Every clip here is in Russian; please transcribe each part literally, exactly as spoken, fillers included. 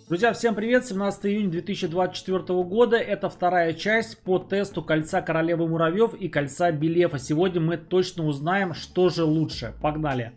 Друзья, всем привет! семнадцатое июня две тысячи двадцать четвёртого года. Это вторая часть по тесту кольца Королевы Муравьев и кольца Белефа. Сегодня мы точно узнаем, что же лучше. Погнали!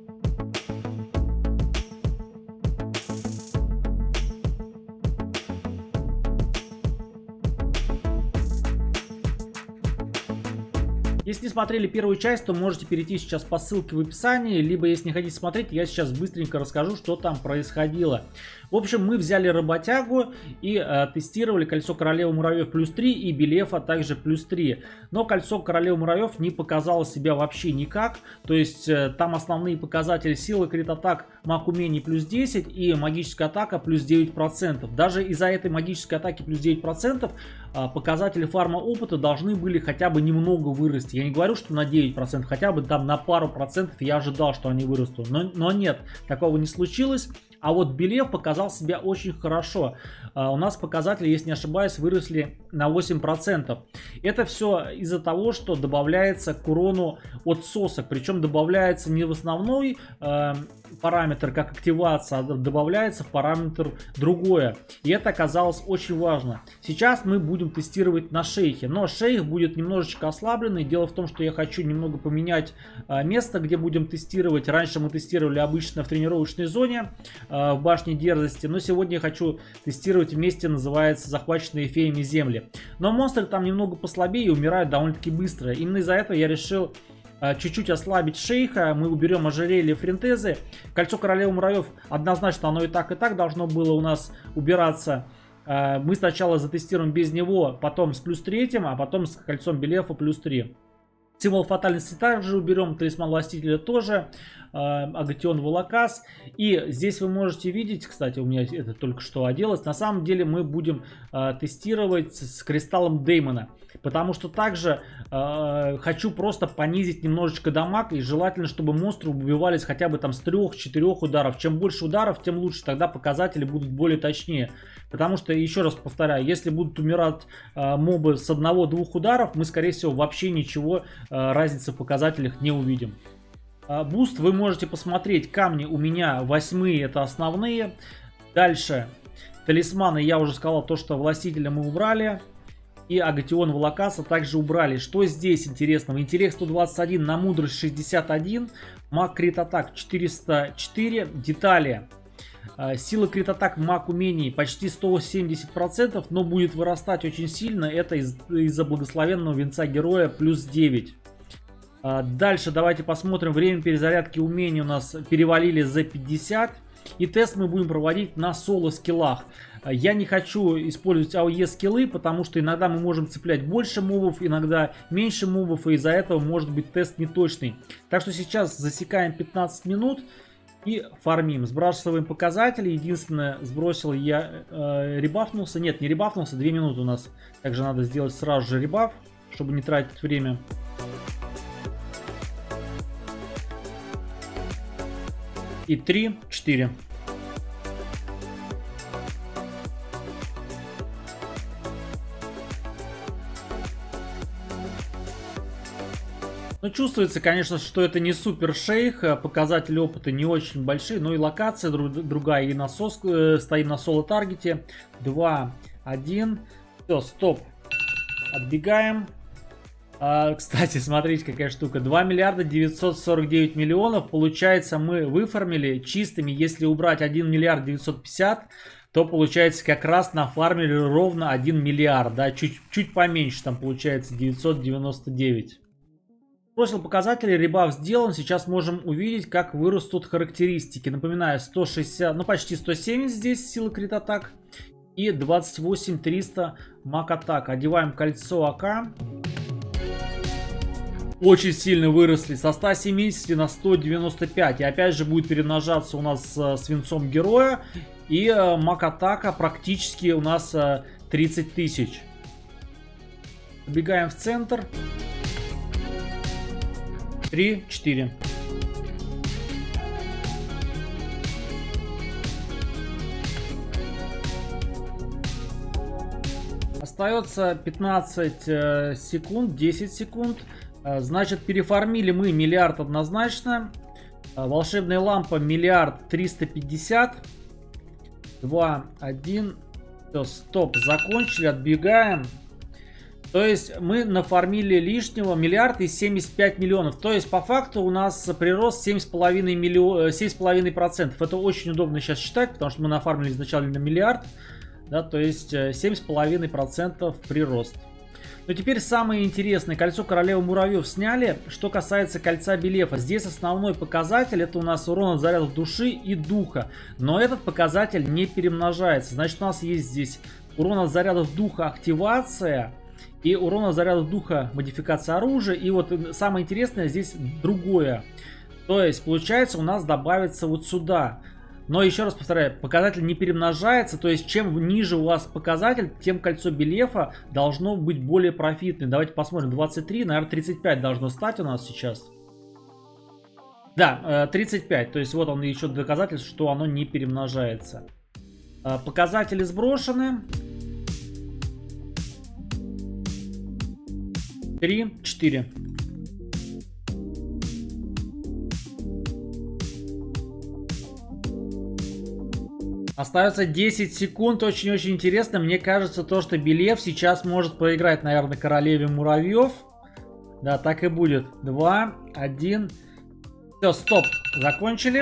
Если не смотрели первую часть, то можете перейти сейчас по ссылке в описании, либо если не хотите смотреть, я сейчас быстренько расскажу, что там происходило. В общем, мы взяли работягу и э, тестировали кольцо Королевы Муравьев плюс три и Белефа также плюс три. Но кольцо Королевы Муравьев не показало себя вообще никак. То есть э, там основные показатели: сила, крит атак, маг умений плюс десять и магическая атака плюс девять процентов. Даже из-за этой магической атаки плюс девять процентов э, показатели фарма опыта должны были хотя бы немного вырасти. Я не говорю, что на девять процентов, хотя бы там на пару процентов я ожидал, что они вырастут. Но, но нет, такого не случилось. А вот Белеф показал себя очень хорошо. Uh, у нас показатели, если не ошибаюсь, выросли на восемь процентов. Это все из-за того, что добавляется к урону от сосок. Причем добавляется не в основной uh, параметр, как активация, а добавляется в параметр другое. И это оказалось очень важно. Сейчас мы будем тестировать на шейхе. Но шейх будет немножечко ослабленный. Дело в том, что я хочу немного поменять uh, место, где будем тестировать. Раньше мы тестировали обычно в тренировочной зоне, uh, в башне дерзости. Но сегодня я хочу тестировать вместе, называется, захваченные феями земли. Но монстры там немного послабее и умирают довольно-таки быстро. Именно из-за этого я решил чуть-чуть ослабить шейха. Мы уберем ожерелье френтезы. Кольцо Королевы Муравьев однозначно оно и так и так должно было у нас убираться. Мы сначала затестируем без него, потом с плюс третьим, а потом с кольцом Белефа плюс три. Символ фатальности также уберем, талисман властителя тоже, э, Агатион Волокас. И здесь вы можете видеть, кстати, у меня это только что оделось, на самом деле мы будем э, тестировать с кристаллом Деймона. Потому что также э, хочу просто понизить немножечко дамаг, и желательно, чтобы монстры убивались хотя бы там с трех-четырех ударов. Чем больше ударов, тем лучше, тогда показатели будут более точнее. Потому что, еще раз повторяю, если будут умирать э, мобы с одного-двух ударов, мы, скорее всего, вообще ничего, э, разницы в показателях не увидим. Э, буст вы можете посмотреть. Камни у меня восьмые, это основные. Дальше талисманы, я уже сказал, то, что властителя мы убрали. И Агатион Волокаса также убрали. Что здесь интересного? Интеллект сто двадцать один, на мудрость шестьдесят один, маг крит атак четыреста четыре, детали. Сила крит атак, маг умений почти сто семьдесят процентов, но будет вырастать очень сильно. Это из- из-за благословенного венца героя плюс девять. Дальше давайте посмотрим. Время перезарядки умений у нас перевалили за пятьдесят. И тест мы будем проводить на соло скиллах. Я не хочу использовать АОЕ скиллы, потому что иногда мы можем цеплять больше мобов, иногда меньше мобов, и из-за этого может быть тест неточный. Так что сейчас засекаем пятнадцать минут и фармим. Сбрасываем показатели. Единственное, сбросил я, э, ребафнулся. Нет, не ребафнулся, две минуты у нас. Также надо сделать сразу же ребаф, чтобы не тратить время. И три, четыре. Ну, чувствуется, конечно, что это не супер шейх, показатели опыта не очень большие, но и локация друг, другая, и насос, э, стоим на соло таргете. два, один, все, стоп, отбегаем. А, кстати, смотрите, какая штука, два миллиарда девятьсот сорок девять миллионов, получается, мы выфармили чистыми, если убрать один миллиард девятьсот пятьдесят, то получается как раз нафармили ровно один миллиард, да, чуть, чуть поменьше, там получается девятьсот девяносто девять. Сбросил показатели, ребаф сделан. Сейчас можем увидеть, как вырастут характеристики. Напоминаю, сто шестьдесят, ну почти сто семьдесят здесь сила крит атак. И двадцать восемь триста маг атак. Одеваем кольцо АК. Очень сильно выросли. Со ста семидесяти на сто девяносто пять. И опять же будет перемножаться у нас с свинцом героя. И маг атака практически у нас тридцать тысяч. Убегаем в центр. три, четыре. Остается пятнадцать секунд, десять секунд. Значит, перефармили мы миллиард однозначно. Волшебная лампа миллиард триста пятьдесят. два, один. Все, стоп, закончили, отбегаем. То есть мы нафармили лишнего миллиард и семьдесят пять миллионов. То есть по факту у нас прирост семь целых пять десятых миллион, семь целых пять десятых процента. Это очень удобно сейчас считать, потому что мы нафармили изначально на миллиард. Да, то есть семь целых пять десятых процента прирост. Но теперь самое интересное. Кольцо королевы муравьев сняли. Что касается кольца Белефа. Здесь основной показатель это у нас урон от зарядов души и духа. Но этот показатель не перемножается. Значит, у нас есть здесь урон от зарядов духа активация. И урон от зарядов духа модификация оружия. И вот самое интересное здесь другое. То есть получается у нас добавится вот сюда. Но еще раз повторяю, показатель не перемножается, то есть чем ниже у вас показатель, тем кольцо Белефа должно быть более профитным. Давайте посмотрим, двадцать три, наверное, тридцать пять должно стать у нас сейчас. Да, тридцать пять, то есть вот он еще доказательство, что оно не перемножается. Показатели сброшены. три, четыре. Остается десять секунд. Очень-очень интересно. Мне кажется, то, что Белеф сейчас может проиграть, наверное, королеве муравьев. Да, так и будет. два, один. Все, стоп. Закончили.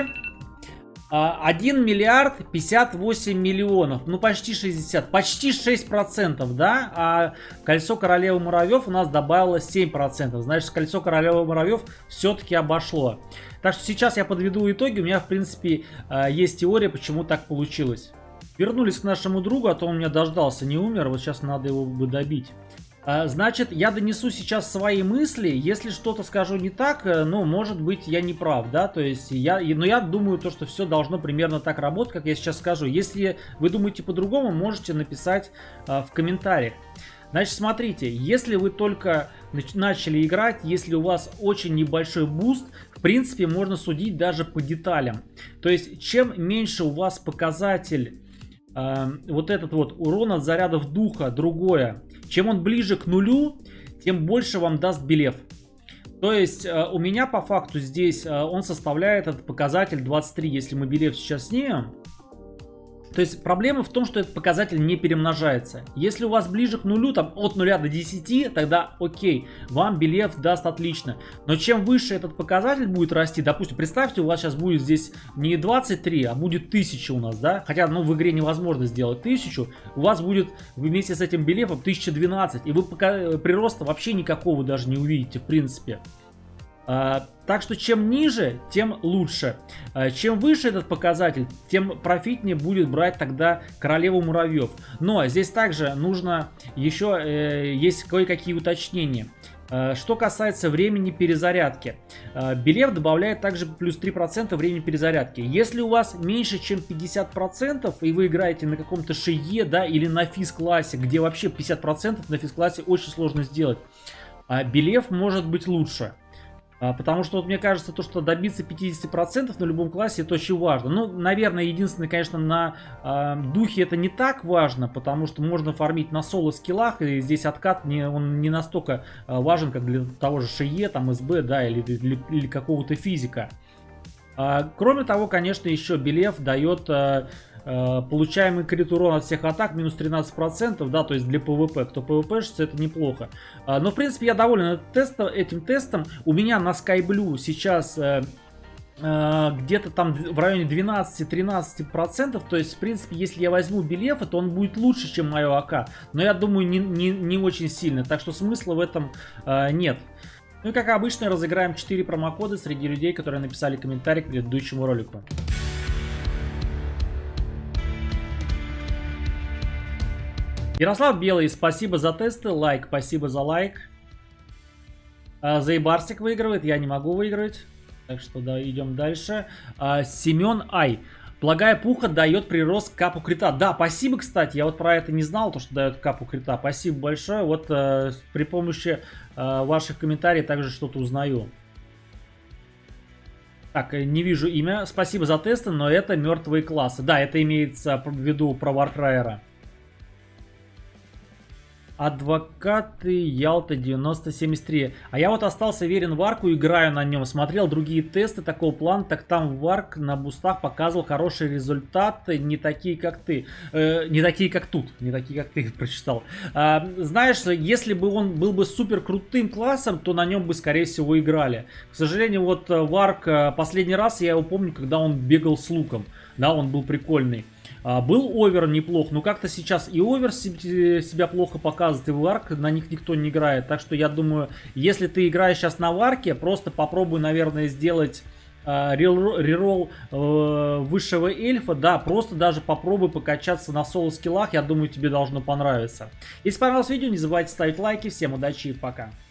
один миллиард пятьдесят восемь миллионов. Ну, почти шестьдесят. Почти шесть процентов, да? А кольцо королевы муравьев у нас добавило семь процентов. Значит, кольцо королевы муравьев все-таки обошло. Так что сейчас я подведу итоги. У меня, в принципе, есть теория, почему так получилось. Вернулись к нашему другу, а то он меня дождался, не умер. Вот сейчас надо его бы добить. Значит, я донесу сейчас свои мысли. Если что-то скажу не так, ну, может быть, я не прав, да, то есть я, но я думаю, то, что все должно примерно так работать, как я сейчас скажу. Если вы думаете по-другому, можете написать а, в комментариях. Значит, смотрите, если вы только начали играть, если у вас очень небольшой буст, в принципе, можно судить даже по деталям. То есть, чем меньше у вас показатель, э, вот этот вот урон от зарядов духа, другое, чем он ближе к нулю, тем больше вам даст Белеф. То есть э, у меня по факту здесь э, он составляет этот показатель двадцать три, если мы Белеф сейчас снимем. То есть проблема в том, что этот показатель не перемножается. Если у вас ближе к нулю, там от нуля до десяти, тогда окей, вам Белеф даст отлично. Но чем выше этот показатель будет расти, допустим, представьте, у вас сейчас будет здесь не двадцать три, а будет тысяча у нас, да? Хотя, ну, в игре невозможно сделать тысячу. У вас будет вместе с этим Белефом тысяча двенадцать, и вы пока прироста вообще никакого даже не увидите, в принципе. А, так что чем ниже, тем лучше. А, чем выше этот показатель, тем профитнее будет брать тогда королеву муравьев. Но здесь также нужно еще, э, есть кое-какие уточнения. А, что касается времени перезарядки. А, Белеф добавляет также плюс три процента времени перезарядки. Если у вас меньше чем пятьдесят процентов, и вы играете на каком-то шие, да, или на физ-классе, где вообще пятьдесят процентов на физ-классе очень сложно сделать, а Белеф может быть лучше. Потому что вот мне кажется, то, что добиться пятьдесят процентов на любом классе, это очень важно. Ну, наверное, единственное, конечно, на э, духе это не так важно, потому что можно фармить на соло-скиллах, и здесь откат не, он не настолько э, важен, как для того же ШЕ, там, СБ, да, или, или, или какого-то физика. А, кроме того, конечно, еще Белеф дает... Э, получаемый крит урон от всех атак минус тринадцать процентов, да, то есть для ПВП. Кто ПВПшится, это неплохо. Но, в принципе, я доволен этим тестом. У меня на Skyblue сейчас где-то там в районе двенадцать-тринадцать процентов. То есть, в принципе, если я возьму Белефа, то он будет лучше, чем мое АК. Но я думаю, не, не, не очень сильно. Так что смысла в этом нет. Ну и, как обычно, разыграем четыре промокода среди людей, которые написали комментарий к предыдущему ролику. Ярослав Белый, спасибо за тесты, лайк, спасибо за лайк. А, Заебарсик выигрывает, я не могу выиграть. Так что да, идем дальше. А, Семен Ай. Благая пуха дает прирост капу крита. Да, спасибо, кстати, я вот про это не знал, то, что дает капу крита. Спасибо большое. Вот а, при помощи а, ваших комментариев также что-то узнаю. Так, не вижу имя. Спасибо за тесты, но это мертвые классы. Да, это имеется в виду про Варкраера. Адвокаты Ялта девяносто семьдесят три. А я вот остался верен Варку, играю на нем. Смотрел другие тесты такого плана, так там Варк на бустах показывал хорошие результаты, не такие как ты. Э, не такие как тут, не такие как ты прочитал. А, знаешь, если бы он был бы супер крутым классом, то на нем бы скорее всего играли. К сожалению, вот Варк, последний раз я его помню, когда он бегал с луком. Да, он был прикольный. Был овер неплох, но как-то сейчас и овер себя плохо показывает, и варк на них никто не играет. Так что я думаю, если ты играешь сейчас на варке, просто попробуй, наверное, сделать э, реролл э, высшего эльфа. Да, просто даже попробуй покачаться на соло-скиллах, я думаю, тебе должно понравиться. Если понравилось видео, не забывайте ставить лайки. Всем удачи и пока.